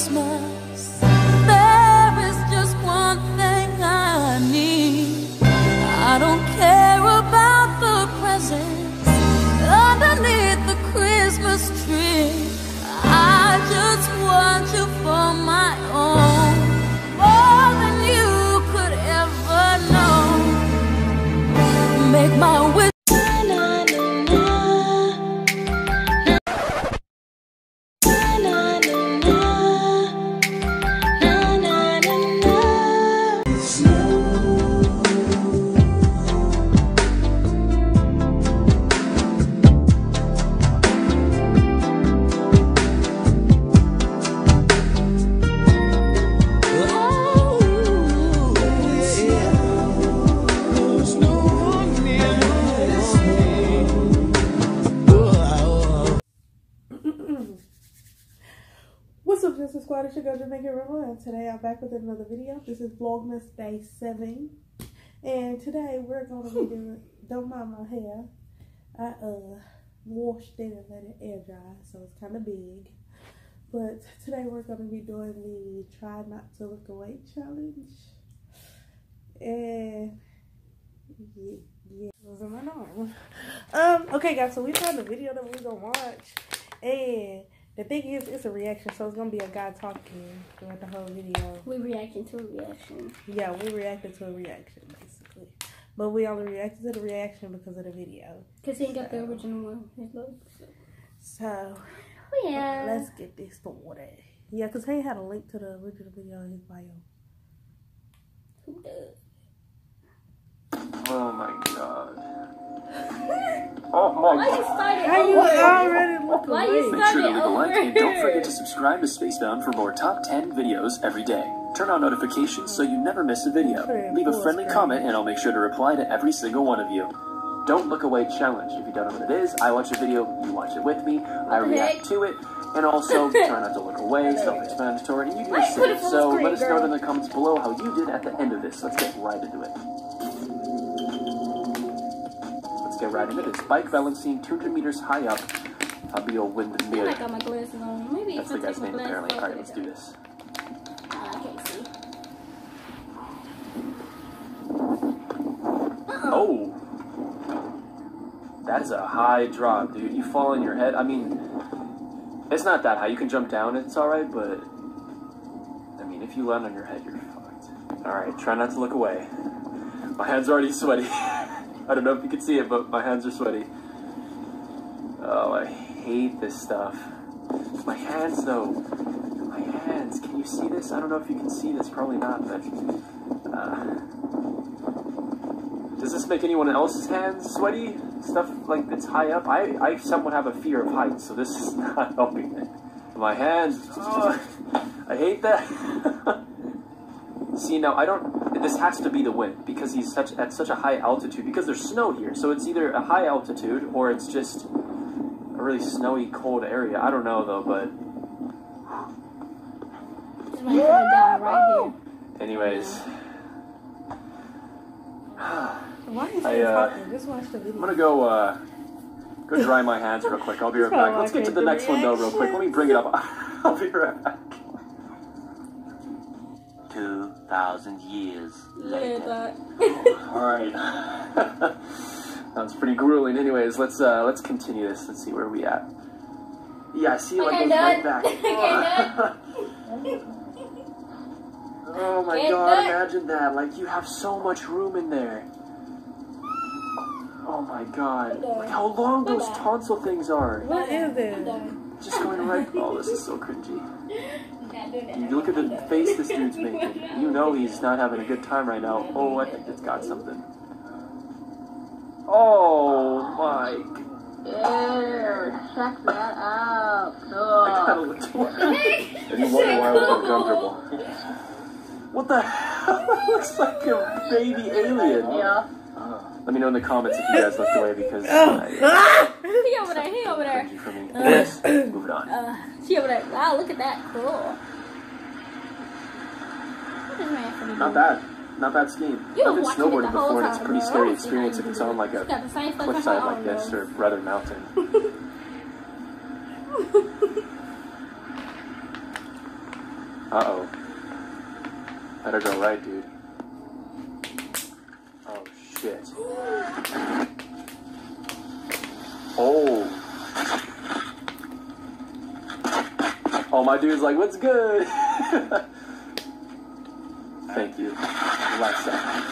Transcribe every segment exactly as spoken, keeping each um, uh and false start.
Christmas, there is just one thing I need. I don't care about the presents underneath the Christmas tree. I just want you for my own, more than you could ever know. Make my wish. Squad, it's your girl Jamaica Rebel, and today I'm back with another video. This is Vlogmas Day seven, and today we're gonna be doing, don't mind my hair, I uh washed it and let it air dry, so it's kind of big. But today we're gonna be doing the try not to look away challenge, and yeah, yeah, those are my arm. Um, okay guys, so we found a video that we're gonna watch, and the thing is, it's a reaction, so it's going to be a guy talking throughout the whole video. We reacting to a reaction. Yeah, we reacted to a reaction, basically. But we only reacted to the reaction because of the video. Because he ain't got so. the original one. His looks. So, well, yeah. Let's get this started. Yeah, because he had a link to the original video in his bio. Who does? Oh my god. Oh my Why god. you started How you already look Why away? you Make sure to started leave a like over? and don't forget to subscribe to Spacebound for more top ten videos every day. Turn on notifications so you never miss a video. Leave a friendly comment and I'll make sure to reply to every single one of you. Don't look away challenge. If you don't know what it is, I watch a video, you watch it with me, I react to it, and also try not to look away, self-explanatory, and you do the same. So let us know in the comments below how you did at the end of this. Let's get right into it. Let's get right into it. It's bike balancing two hundred meters high up. Fabio Windmill. I got my glasses on. Maybe That's the guy's name apparently. Alright, let's do this. Oh, I can't see. Uh-oh. Oh! That is a high drop, dude. You fall on your head. I mean, it's not that high. You can jump down, it's alright, but I mean, if you land on your head, you're fucked. Alright, try not to look away. My hands are already sweaty. I don't know if you can see it, but my hands are sweaty. Oh, I hate this stuff. My hands, though. My hands. Can you see this? I don't know if you can see this. Probably not, but... Uh, does this make anyone else's hands sweaty? Stuff like that's high up? I, I somewhat have a fear of heights, so this is not helping it. My hands. Oh, I hate that. See, now, I don't... This has to be the wind, because he's such at such a high altitude, because there's snow here, so it's either a high altitude, or it's just a really snowy, cold area. I don't know, though, but... This man's gonna die right here. Anyways... Why is he I, uh, talking? Just watch the video. I'm gonna go, uh... Go dry my hands real quick. I'll be right back. Let's get to the next one, though, real quick. Let me bring it up. I'll be right back. Two thousand years later. Alright. Sounds pretty grueling. Anyways, let's uh let's continue this. Let's see where are we at. Yeah, I see like Okay, goes right done. back. Oh my Okay, god, done. imagine that. Like you have so much room in there. Oh my god. Look how long those tonsil things are. What is it? Just going right. Oh, this is so cringy. You look at the face this dude's making. You know he's not having a good time right now. Oh, I think it's got something. Oh my. Ew, check that out. I gotta look away. And you wonder why I was uncomfortable. What the hell? It looks like a baby alien. Yeah. Let me know in the comments if you guys looked away because. Uh, He over there, he over there. for me. Anyways, moving on. Uh, she over there. Wow, look at that. Cool. What is man for Not bad. Not bad skiing. You I've been watching it snowboarding the whole before and it's a time, pretty bro. scary I don't see experience how if you it's do on it. like It's got the same a fucking cliffside hole like this on or rather mountain. Uh-oh. Better go right, dude. Oh, shit. Oh. Oh, my dude's like, what's good? Thank you. Alexa.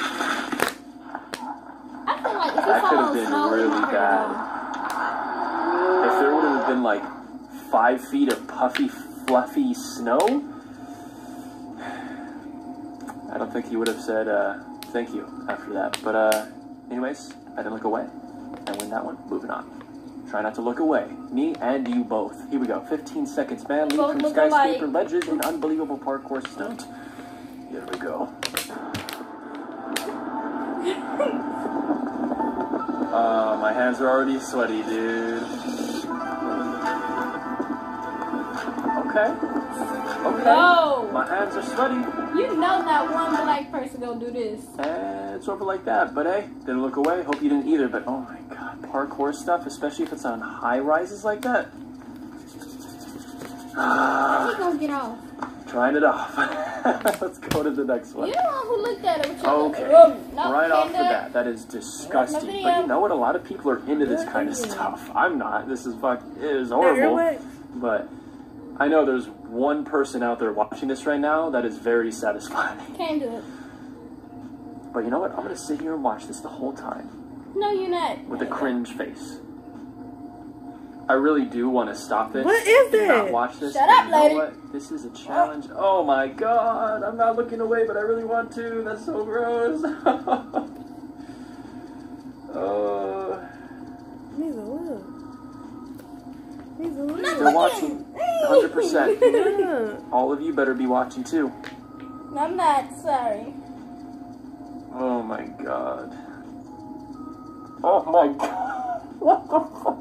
I feel like if you That could have follow been snow, really you might bad. go. If there would have been like five feet of puffy, fluffy snow, I don't think he would have said uh, thank you after that. But uh, anyways, I didn't look away. I win that one. Moving on. Try not to look away. Me and you both. Here we go. fifteen seconds, man. Leap Both from look skyscraper alike. ledges and unbelievable parkour stunt. Here we go. Uh, my hands are already sweaty, dude. Okay. Okay. No. My hands are sweaty. You know that one black person gonna do this. And it's over like that. But hey, didn't look away. Hope you didn't either. But oh my god, parkour stuff, especially if it's on high rises like that. How's he gonna get off? Trying it off. Let's go to the next one. You the one who looked at it with your Okay. Oh, no, right off the can't do it. bat, that is disgusting. video. But you know what? A lot of people are into this kind of stuff. I'm not. This is fuck. It is horrible. But I know there's one person out there watching this right now that is very satisfying. Can't do it. But you know what? I'm gonna sit here and watch this the whole time No, you're not. with a cringe face. I really do want to stop this. What is and not it? watch this. Shut but up, you know lady. what? This is a challenge. Oh my god! I'm not looking away, but I really want to. That's so gross. uh, Needs a look. Needs a look. They're watching. one hundred percent. Yeah. All of you better be watching too. I'm not sorry. Oh my god. Oh my god. What the fuck?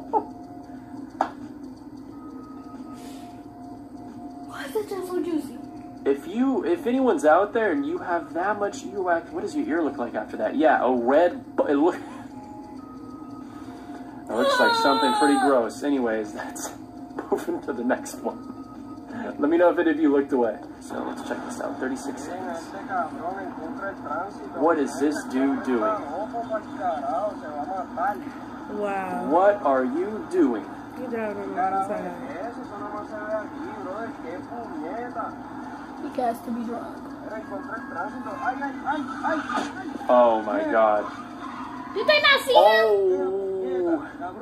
Why is it just so juicy? If you, if anyone's out there and you have that much earwax, what does your ear look like after that? Yeah, a red. bu- It, look, it looks like something pretty gross. Anyways, that's moving to the next one. Let me know if any of you looked away. So let's check this out. thirty-six seconds. What is this dude doing? Wow. What are you doing? You driving on the wrong side. He has to be drunk. Oh my god. Did they not see him? Oh.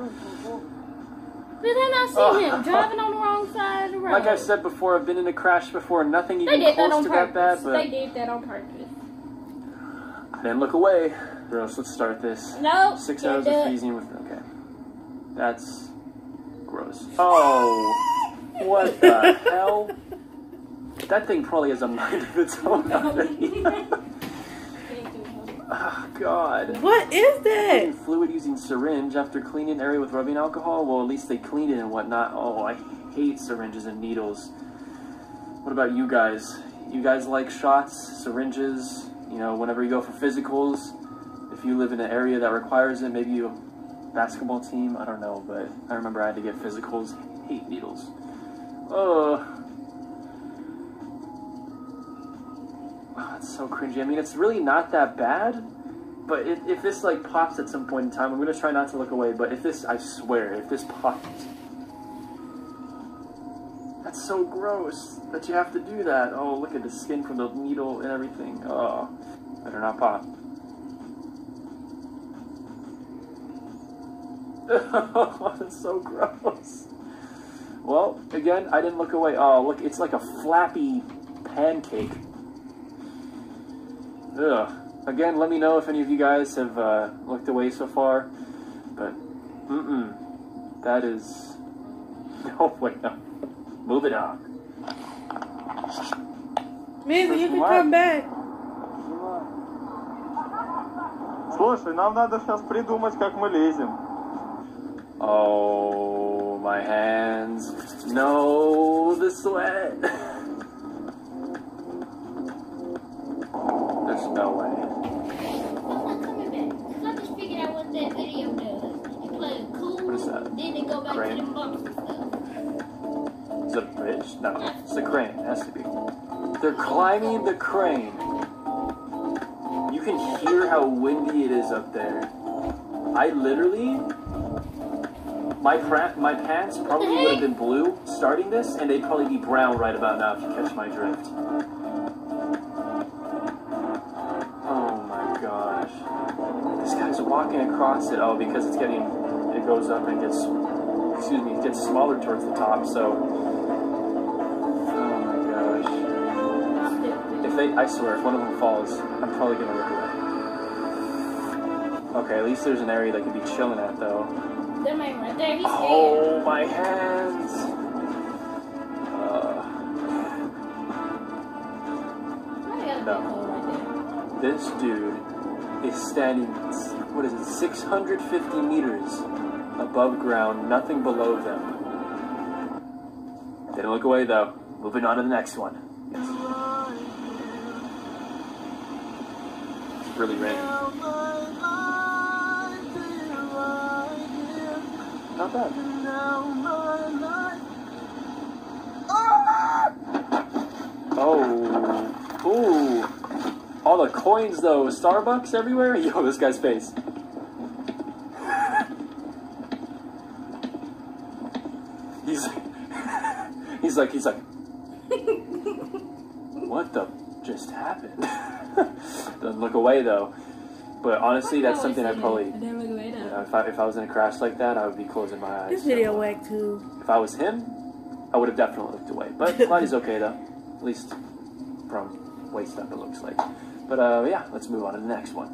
Did they not see Oh. him driving on the wrong side of the road? Like I said before, I've been in a crash before. Nothing they even did that close on to that purpose. bad, but They did that on purpose. I didn't look away. Gross. Let's start this. No. Six can't hours do of it. freezing with. Okay. That's gross. Oh. What the hell? That thing probably has a mind of its own already. Oh, God. What is Cleaning that? fluid using syringe after cleaning area with rubbing alcohol? Well, at least they cleaned it and whatnot. Oh, I hate syringes and needles. What about you guys? You guys like shots, syringes? You know, whenever you go for physicals, if you live in an area that requires it, maybe you basketball team, I don't know, but I remember I had to get physicals. Hate needles. Oh. Oh, it's so cringy. I mean, it's really not that bad, but if, if this, like, pops at some point in time, I'm going to try not to look away, but if this, I swear, if this pops, that's so gross that you have to do that. Oh, look at the skin from the needle and everything. Oh, better not pop. Oh, that's so gross. Well, again, I didn't look away. Oh, look, it's like a flappy pancake. Ugh. Again, let me know if any of you guys have uh, looked away so far. But, mm-mm. That is... No, wait, no. Move it on. Mizzy, you can come back. Слушай, нам надо сейчас придумать, как мы лезем. Oh, my hands. No, the sweat. There's no way. I'm not coming back. Because I just figured out what that video does. You play it cool, What is that? then they go back Crane? to the bumps and stuff. Is it a bridge? No, it's a crane. It has to be. They're climbing the crane. You can hear how windy it is up there. I literally, my pra- my pants probably would have been blue starting this, and they'd probably be brown right about now if you catch my drift. Oh my gosh. This guy's walking across it. Oh, because it's getting, it goes up and gets, excuse me, it gets smaller towards the top, so. Oh my gosh. If they, I swear, if one of them falls, I'm probably gonna look away. Okay, at least there's an area they could be chilling at, though. There man right there, he's Oh, my hands! Uh, no. This dude is standing, what is it, six hundred fifty meters above ground, nothing below them. Didn't look away, though. Moving on to the next one. Yes. It's really raining. Not bad. Oh. Ooh. All the coins, though. Starbucks everywhere? Yo, this guy's face. He's... He's like, he's like... What the just happened? Doesn't look away, though. But honestly, that's something I probably, you know, if I, if I was in a crash like that, I would be closing my eyes. This video whack too. If I was him, I would have definitely looked away. But glad he's okay though, at least from waist up it looks like. But uh, yeah, let's move on to the next one.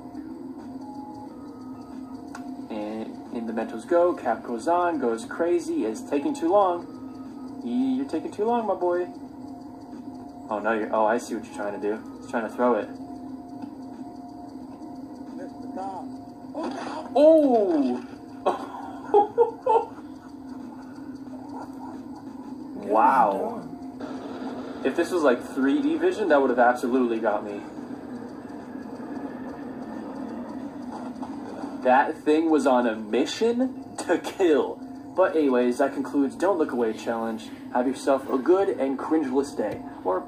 And in the Mentos Go, Cap goes on, goes crazy. It's taking too long. You're taking too long, my boy. Oh no, you're. Oh, I see what you're trying to do. He's trying to throw it. Oh! Wow. If this was like three D vision, that would have absolutely got me. That thing was on a mission to kill. But anyways, that concludes Don't Look Away Challenge. Have yourself a good and cringeless day. Or...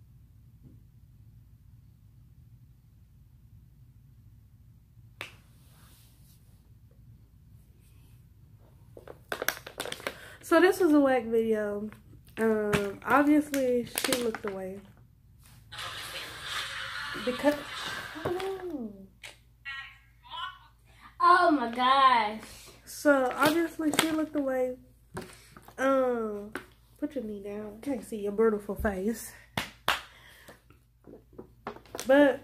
So this was a whack video. Um, obviously she looked away because oh, oh my gosh. So obviously she looked away. Um, put your knee down. Can't see your beautiful face. But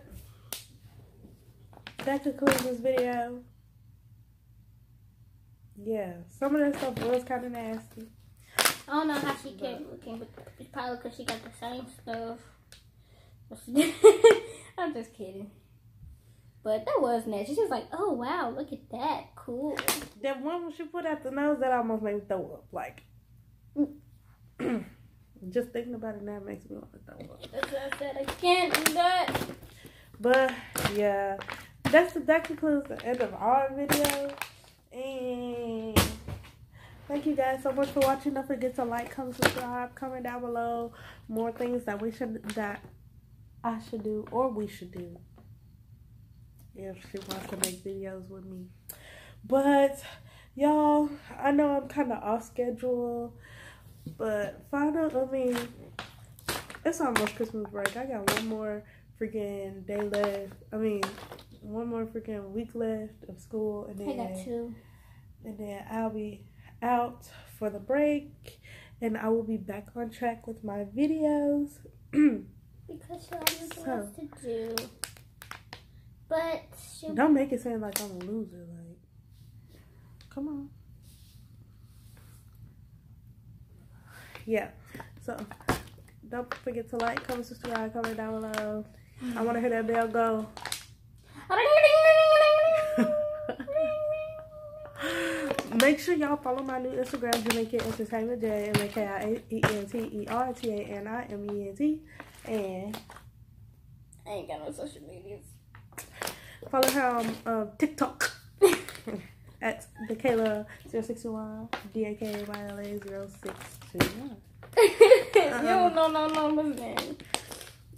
that concludes this video. Yeah, some of that stuff was kind of nasty. I don't know how she kept looking, but it's probably because she got the same stuff. I'm just kidding. But that was nasty. She was like, oh, wow, look at that. Cool. That one when she put out the nose, that almost made me throw up. Like, just thinking about it now makes me want to throw up. That's what I said. I can't do that. But, yeah. That's that concludes the end of our video. And thank you guys so much for watching. Don't forget to like, comment, subscribe, comment down below more things that we should that I should do or we should do if she wants to make videos with me. But y'all, I know I'm kind of off schedule, but final I mean it's almost Christmas break. I got one more freaking day left. I mean one more freaking week left of school, and then I got two. And then I'll be out for the break, and I will be back on track with my videos. Because she has nothing So. else to do. But she Don't make it seem like I'm a loser. Like, come on. Yeah. So don't forget to like, comment, subscribe, comment down below. I want to hear that bell go. Make sure y'all follow my new Instagram, Jamaican Entertainment, J M A K I E N T E R T A N I M E N T. And I ain't got no social medias. follow her on um, TikTok at Dakayla zero six two one, D A K A Y L A zero six two one. You don't know no numbers, man.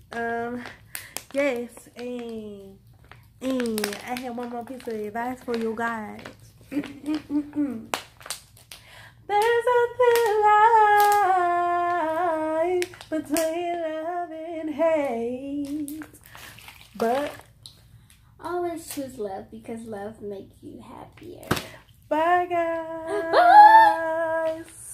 Um, yes, and, and I have one more piece of advice for you guys. There's a thin line between love and hate, but always choose love because love makes you happier. bye, guys.